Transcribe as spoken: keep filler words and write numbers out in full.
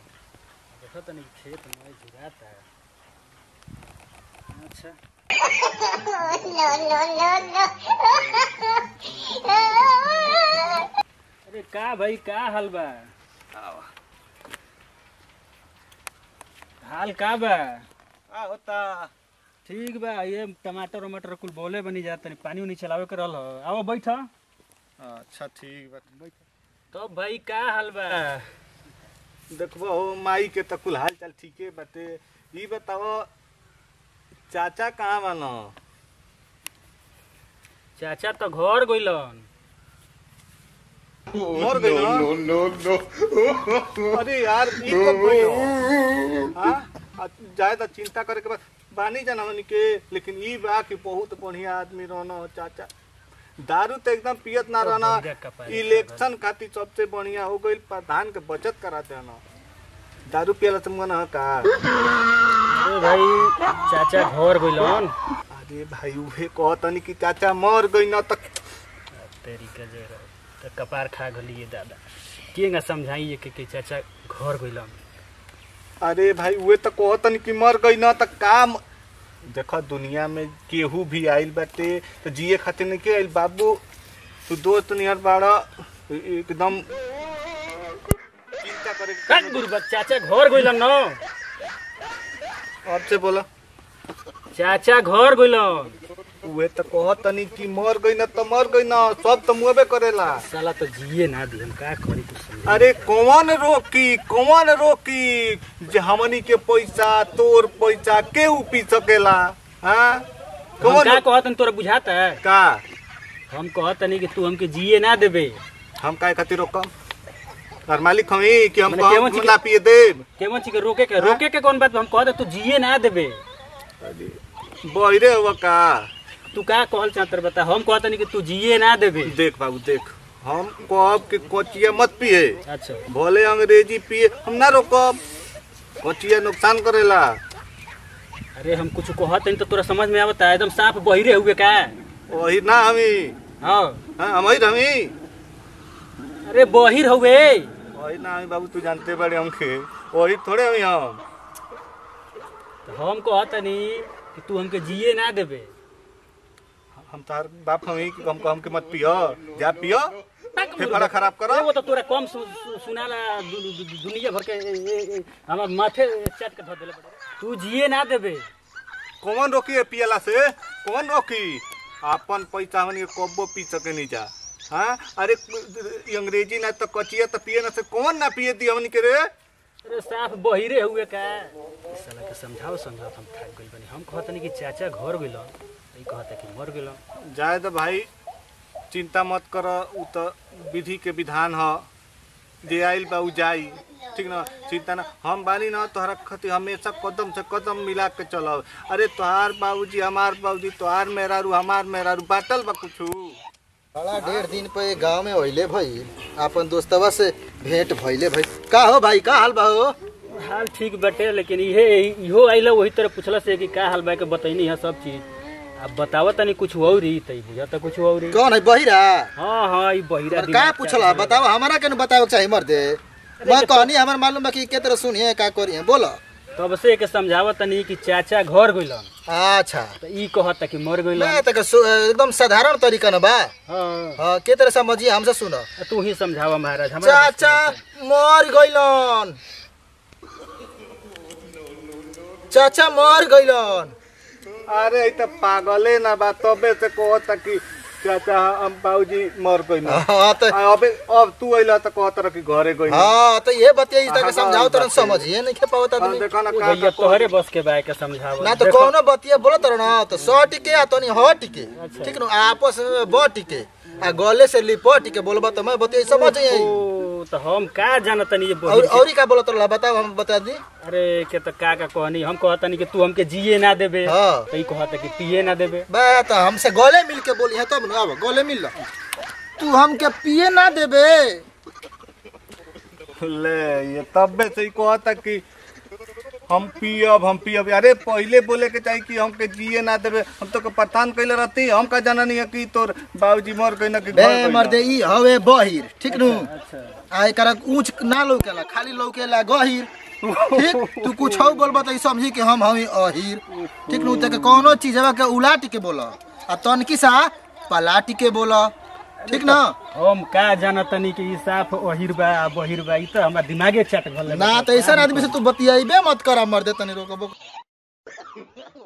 देखो तो नहीं खेत में झुराता है। अच्छा नो नो नो नो। अरे का भाई का हाल बा? हाल का बा? का होता? ठीक बा। ये टमाटर वमाटर कुल बोले बनी जात नहीं, पानी उनी चलावे के रहल। आओ बैठ। अच्छा ठीक बा बैठ। तो भाई का हाल बा? देखबो हो माई के त कुल हाल चाल ठीके बाटे। ई बताओ चाचा कहाँ बानो? चाचा तो घर गइलन। मर गई ना? नो नो नो। अरे यार ई कब गई हो? हां जाए त चिंता करे के बाद बानी जाना हमनी के, लेकिन ई बा कि बहुत बढ़िया आदमी रहना चाचा। दारू तो एकदम पियत ना रहना। इलेक्शन खातिर सबसे बढ़िया हो गई प्रधान के बचत कराते ना। दारू पियला तुम ना का? अरे भाई चाचा घर गइलन। अरे भाई उहे कहतनी कि चाचा मर गई ना तक तेरी के जे तो कपार खा गलिए दादा। केंगा समझाइए कि, कि चाचा घर गइलन। अरे भाई उहे तो कहतनी कि मर गई ना तक काम। देखो दुनिया में केहू भी आइल बाटे तो जिए खातिर नहीं के आइल बाबू। तू दोस्त नियर बाड़ा एकदम चिंता करे का गुरबा चाचा घर गइलन न। अब से बोला चाचा घर गइलन। उहे तो कहतनी कि मर गई ना तो मर गई ना, सब तो मुँहबे करेला। साला तो जिए ना दी, हम का करी कुछ समझ। अरे कौन रोकी कौन रोकी जे हमनी के पैसा तोर पैसा के पी सकेला? हाँ हम का कहतन तोरा बुझाता है का? हम कहतनी कि तू हमके जिए ना देबे। हम काय खातिर रोकम? और मालिक हमी कि हम मने केवन कहम चीज ना पिए देब? केवन चीज के रोके के रोके के कौन बात? हम कहत तू जिए ना देबे। बहिरे हुआ का? तू का कहल चाहतर बता। हम कहतनी कि तू जिए ना देबे। देख बाबू देख, हम कहब कि कोचिया मत पिए, अच्छा भले अंग्रेजी पिए, हम ना रोकब। कोचिया नुकसान करेला। अरे हम कुछ कहतनी तो तोरा समझ में आवता एकदम साफ बहिरे हुए का? वही ना हमी। हां हाँ हम ही हमी। अरे बहिर हुए। वही ना हमी बाबू, तू जानते बड़े हमके वही थोड़े हमी हम। तो हम कहतनी कि तू हमके जिए ना देबे। हम तार बाप हमी कि हमको हमके मत पियो, जा पियो फेफड़ा खराब करो। वो तो तोरा कम सु, सु, सुनाला दु, दु, दु, दुनिया भर के ए, ए, हमार माथे चट के धर देले बड़े। तू जिए ना देबे। कौन रोकी पियला से? कौन रोकी? अपन पैसा हमनी के कब्बो पी सके नहीं जा। हाँ अरे अंग्रेजी ना तो कचिया तो पिए ना से कौन ना पिए दी हमनी के रे? अरे साफ बहिरे हुए का? साला के समझाओ समझाओ हम थक गइल बनी। हम कहतनी कि चाचा घर गइलन, ई कहता कि मर गइलन। जाए तो भाई चिंता मत कर, उ तो विधि के विधान ह। जे आइल बा उ जाई, ठीक ना? चिंता ना, हम बानी ना तोहरा खातिर हमेशा कदम से कदम मिला के चलब। अरे तोहार बाबूजी हमार बाबूजी, तोहार मेहरारू हमार मेहरारू, बाटल बा कुछू? बड़ा डेढ़ दिन पे गांव में होइले भाई, अपन दोस्तवा से भेंट भइले भाई। का हो भाई, का हाल बा हो? हाल ठीक बटे, लेकिन इहे इहो आइला वही तरह पूछला से कि का हाल बा के बतैनी है सब चीज। अब बतावा तनी कुछ और ही तई बुझा त कुछ और ही। कौन है बहिरा? हां हां ई बहिरा और का पूछला बताओ, हमरा के न बतावे चाहिए मर्दे। मैं कहनी हमर मालूम बा कि के तरह सुनिए का करिए बोलो। तब से के समझावा तनी कि चाचा घर गइलन। अच्छा तो ई कहत कि मर गइलन। मैं तक एकदम साधारण तरीका न बा। हां हां के तरह समझिए, हमसे सुनो। तू ही समझावा महाराज। हमरा चाचा मर गइलन, चाचा मर गइलन। अरे तो पागले ना बा, तबे से कहता कि चाचा हम बाबूजी मर गई ना। हां तो अबे अब तू अइला तो कहत रह कि घरे गई ना। हां तो ये बतिया इस तरह समझाओ तरन समझिए नहीं के पावत आदमी। देखो ना का भैया तोहरे बस के बाय के समझावा ना तो कोनो बतिया बोलो तर ना तो सौ टिके आ तनी ह टिके, ठीक न? आपस में ब टिके आ गले से लिपट के बोलबा तो मैं बतिया समझ जाई। तो हम का जानतनी ये और औरी का बोलत रहा बताओ, हम बता दी। अरे के तो का का कहनी, हम कहतनी कि तू हमके जिए ना देबे। हां तो ई कहत कि पिए ना देबे। बा तो हमसे गले मिल के बोली है तब न। अब गले मिल लो, तू हमके पिए ना देबे। ले ये तबे से ही कहता कि हम पियब हम पियब। अरे पहले बोले के चाहिए कि हमके जिए ना देवे, हम तो के परेशान कइले रहती। हम का जाना नहीं है कि तोर बाबूजी मर गइल ना कि घर बे गइल। मर्दे ई हवे बहिर ठीक नु। आ एकरा ऊंच ना लौकेला, खाली लौकेला गहिर। ठीक तू कुछ हो बोलबा त ई समझी कि हम हमी अहिर। ठीक नु त कोनो चीजवा के उलाट के बोला आ तनकी सा पलाट के बोला। ठीक ना। हम का जाना तनी कि ई साफ अहिर बा आ बहिर बा, ई त हमरा दिमागे चट गल ना त ऐसा आदमी से तू बतियाइबे मत करा मर्दे तनी रोकबो।